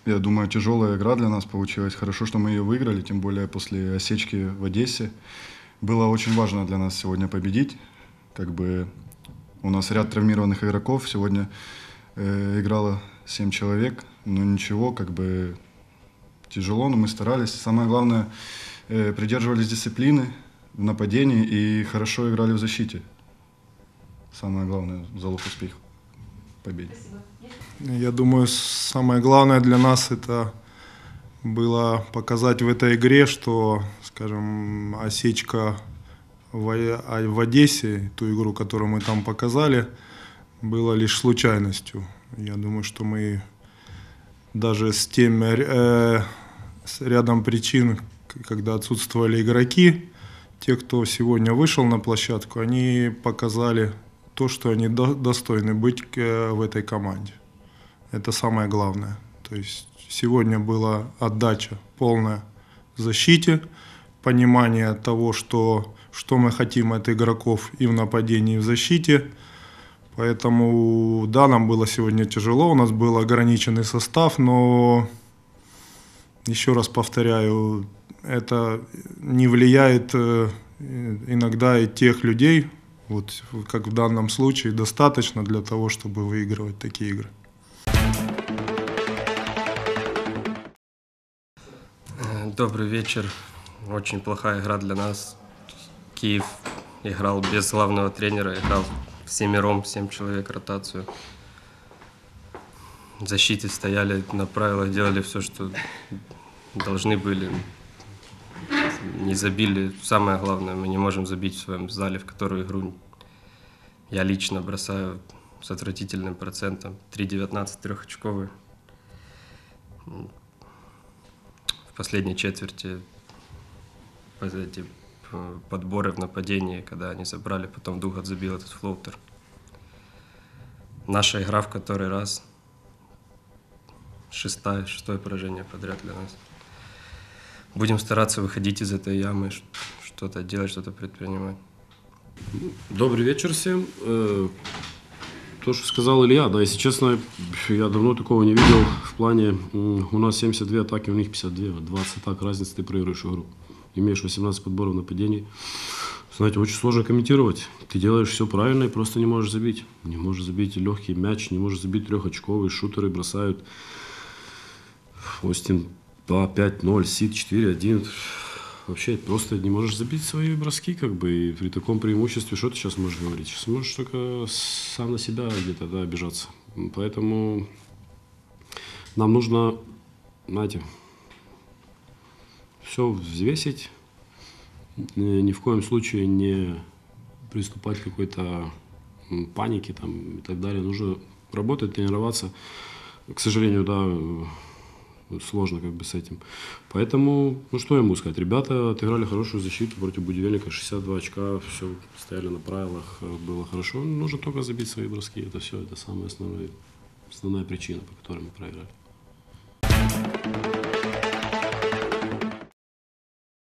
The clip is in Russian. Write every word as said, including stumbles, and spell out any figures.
Я думаю, тяжелая игра для нас получилась. Хорошо, что мы ее выиграли, тем более после осечки в Одессе. Было очень важно для нас сегодня победить. Как бы у нас ряд травмированных игроков. Сегодня э, играло семь человек. Но ничего, как бы тяжело, но мы старались. Самое главное, э, придерживались дисциплины в нападении и хорошо играли в защите. Самое главное, залог успеха, победы. Я думаю, самое главное для нас это было показать в этой игре, что, скажем, осечка в, в Одессе, ту игру, которую мы там показали, была лишь случайностью. Я думаю, что мы даже с тем э, с рядом причин, когда отсутствовали игроки, те, кто сегодня вышел на площадку, они показали то, что они до, достойны быть э, в этой команде. Это самое главное. То есть сегодня была отдача полная в защите, понимание того, что, что мы хотим от игроков и в нападении, и в защите. Поэтому, да, нам было сегодня тяжело, у нас был ограниченный состав, но, еще раз повторяю, это не влияет иногда и тех людей, вот, как в данном случае, достаточно для того, чтобы выигрывать такие игры. Добрый вечер. Очень плохая игра для нас. Киев играл без главного тренера, играл всемиром, семь человек ротацию. В защите стояли на правилах, делали все, что должны были. Не забили. Самое главное, мы не можем забить в своем зале, в которую игру я лично бросаю с отвратительным процентом. три девятнадцать трехочковый. В последней четверти эти подборы в нападении, когда они забрали, потом Дугат забил этот флоутер. Наша игра в который раз. Шестое, шестое поражение подряд для нас. Будем стараться выходить из этой ямы, что-то делать, что-то предпринимать. Добрый вечер всем. То, что сказал Илья, да, если честно, я давно такого не видел в плане, у нас семьдесят две атаки, у них пятьдесят две, двадцать атак, разница, ты проигрываешь игру. Имеешь восемнадцать подборов нападений. Знаете, очень сложно комментировать. Ты делаешь все правильно и просто не можешь забить. Не можешь забить легкий мяч, не можешь забить трехочковый, шутеры бросают. Остин два пять ноль, Сид четыре один. Вообще просто не можешь забить свои броски, как бы, и при таком преимуществе, что ты сейчас можешь говорить? Сейчас можешь только сам на себя где-то, да, обижаться. Поэтому нам нужно, знаете, все взвесить, ни в коем случае не приступать к какой-то панике там, и так далее. Нужно работать, тренироваться. К сожалению, да, сложно как бы с этим. Поэтому, ну что я могу сказать, ребята отыграли хорошую защиту против Будивельника, шестьдесят два очка, все стояли на правилах, было хорошо. Нужно только забить свои броски, это все, это самая основная, основная причина, по которой мы проиграли.